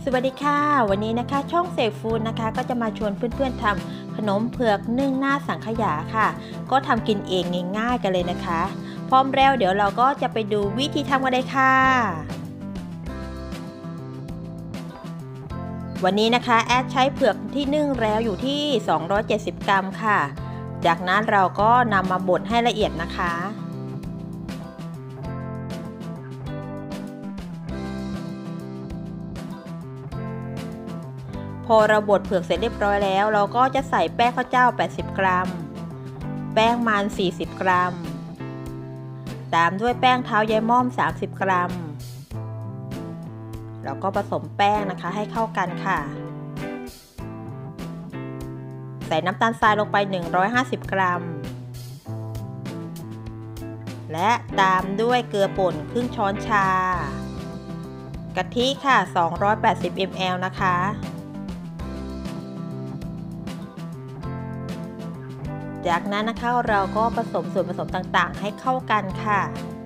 สวัสดีค่ะวันนี้นะคะช่องเสกฟู้ดนะคะก็จะมาชวนเพื่อนๆทำขนมเผือกนึ่งหน้าสังขยาค่ะก็ทำกินเองง่ายๆกันเลยนะคะพร้อมแล้วเดี๋ยวเราก็จะไปดูวิธีทำกันเลยค่ะวันนี้นะคะแอดใช้เผือกที่นึ่งแล้วอยู่ที่270 กรัมค่ะจากนั้นเราก็นำมาบดให้ละเอียดนะคะพอเราบดเผือกเสร็จเรียบร้อยแล้วเราก็จะใส่แป้งข้าวเจ้า80 กรัมแป้งมัน40 กรัมตามด้วยแป้งเท้ายายม่อม30 กรัมแล้วก็ผสมแป้งนะคะให้เข้ากันค่ะใส่น้ำตาลทรายลงไป150 กรัมและตามด้วยเกลือป่นครึ่งช้อนชากะทิค่ะ280 ml นะคะจากนั้นนะคะเราก็ผสมส่วนผสมต่างๆให้เข้ากันค่ะ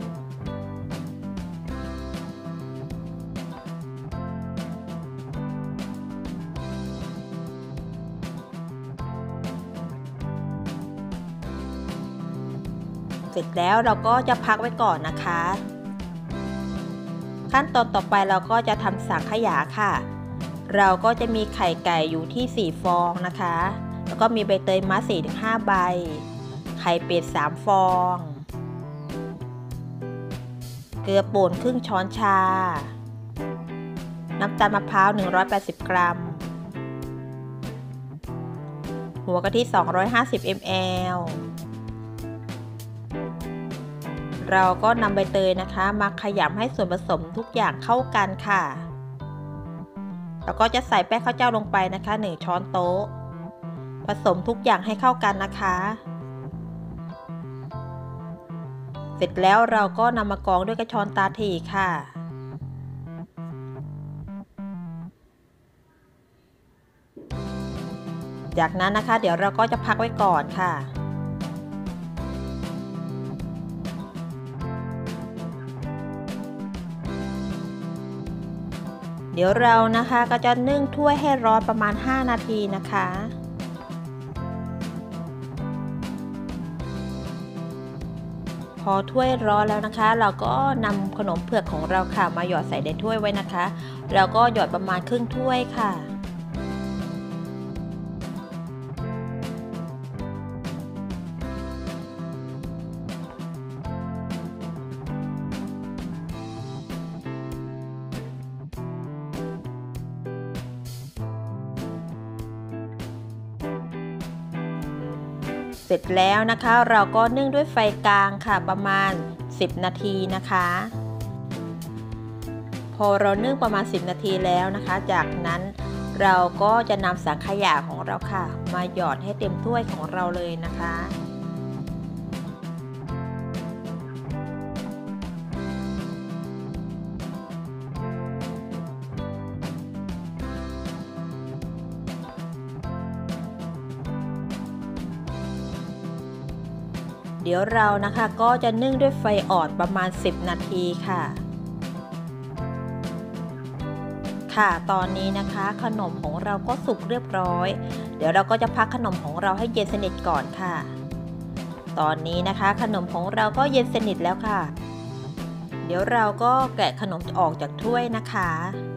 เสร็จแล้วเราก็จะพักไว้ก่อนนะคะขั้นตอนต่อไปเราก็จะทำสังขยาค่ะเราก็จะมีไข่ไก่อยู่ที่4 ฟองนะคะแล้วก็มีใบเตยมะ 4-5 ใบไข่เป็ด3 ฟองเกลือป่นครึ่งช้อนชาน้ำตาลมะพร้าว180 กรัมหัวกะทิ250 ml เราก็นำใบเตยนะคะมาขยำให้ส่วนผสมทุกอย่างเข้ากันค่ะแล้วก็จะใส่แป้งข้าวเจ้าลงไปนะคะ1 ช้อนโต๊ะผสมทุกอย่างให้เข้ากันนะคะเสร็จแล้วเราก็นำมากรองด้วยกระชอนตาถี่ค่ะจากนั้นนะคะเดี๋ยวเราก็จะพักไว้ก่อนค่ะเดี๋ยวเรานะคะก็จะนึ่งถ้วยให้ร้อนประมาณ5 นาทีนะคะพอถ้วยร้อนแล้วนะคะเราก็นำขนมเผือกของเราค่ะมาหยอดใส่ในถ้วยไว้นะคะแล้วก็หยอดประมาณครึ่งถ้วยค่ะเสร็จแล้วนะคะเราก็นึ่งด้วยไฟกลางค่ะประมาณ10 นาทีนะคะพอเรานึ่งประมาณ10 นาทีแล้วนะคะจากนั้นเราก็จะนำสังขยาของเราค่ะมาหยอดให้เต็มถ้วยของเราเลยนะคะเดี๋ยวเรานะคะก็จะนึ่งด้วยไฟอ่อนประมาณ10 นาทีค่ะตอนนี้นะคะขนมของเราก็สุกเรียบร้อยเดี๋ยวเราก็จะพักขนมของเราให้เย็นสนิทก่อนค่ะตอนนี้นะคะขนมของเราก็เย็นสนิทแล้วค่ะเดี๋ยวเราก็แกะขนมออกจากถ้วยนะคะ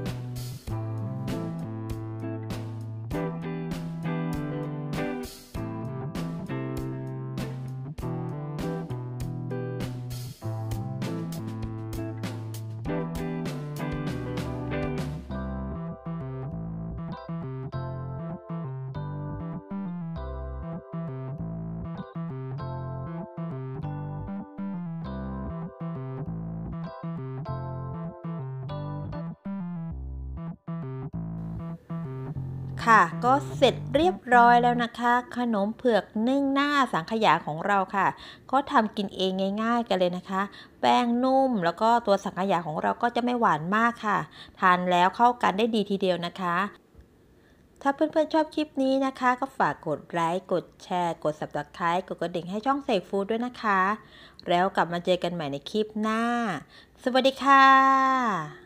ก็เสร็จเรียบร้อยแล้วนะคะขนมเผือกนึ่งหน้าสังขยาของเราค่ะก็ทำกินเองง่ายๆกันเลยนะคะแป้งนุ่มแล้วก็ตัวสังขยาของเราก็จะไม่หวานมากค่ะทานแล้วเข้ากันได้ดีทีเดียวนะคะถ้าเพื่อนๆชอบคลิปนี้นะคะก็ฝากกดไลค์กดแชร์กด Subscribe กดกระดิ่งให้ช่องเสกฟู้ดด้วยนะคะแล้วกลับมาเจอกันใหม่ในคลิปหน้าสวัสดีค่ะ